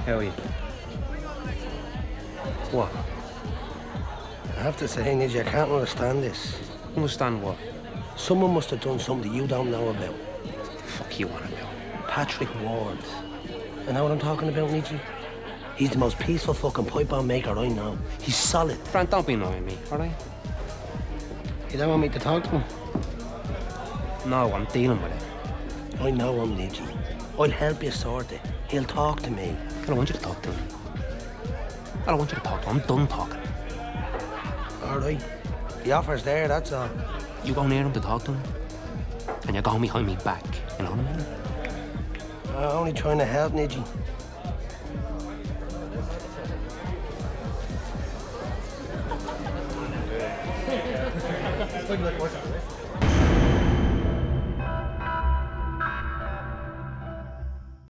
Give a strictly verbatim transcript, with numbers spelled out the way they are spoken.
How are you? What? I have to say, Nidge, I can't understand this. Understand what? Someone must have done something you don't know about. What the fuck you want about? Patrick Ward. I know what I'm talking about, Nidge? He's the most peaceful fucking pipe bomb maker I know. He's solid. Fran, don't be annoying me, alright? You don't want me to talk to him? No, I'm dealing with it. I know him, Nidge. I'll help you sort it. He'll talk to me. I don't want you to talk to him. I don't want you to talk to him. I'm done talking. All right. The offer's there, that's all. You go near him to talk to him, and you're going behind me back. You know what I mean? I'm only trying to help, Nidge.